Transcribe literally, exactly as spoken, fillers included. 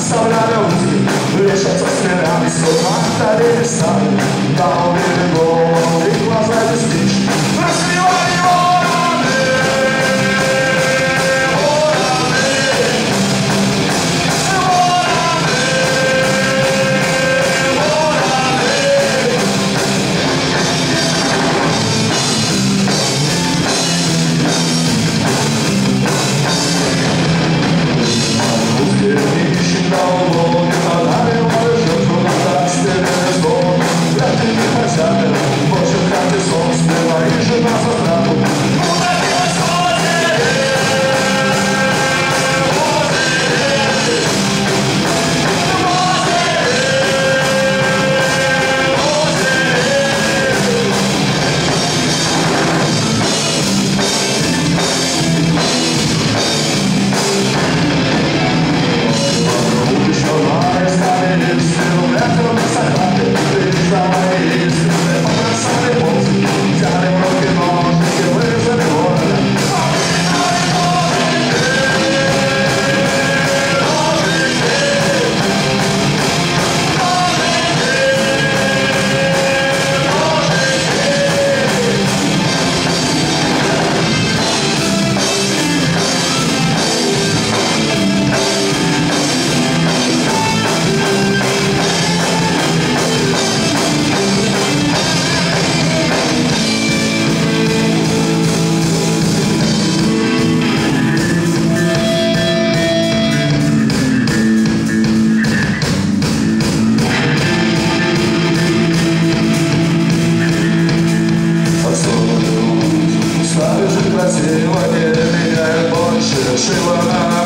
оставляя узким, лишатся стрелами, словно отдали сами. Там берегом, и глаза не спишь, разливали вороны, вороны, вороны, вороны. Русские ищут на улоне, фонарь молодежь, но так стены звон. Вряд ли не хотят, больше каждый сон, смело и жена за траву. Удалилась озере, озере, красиво, не меняет больше, шила на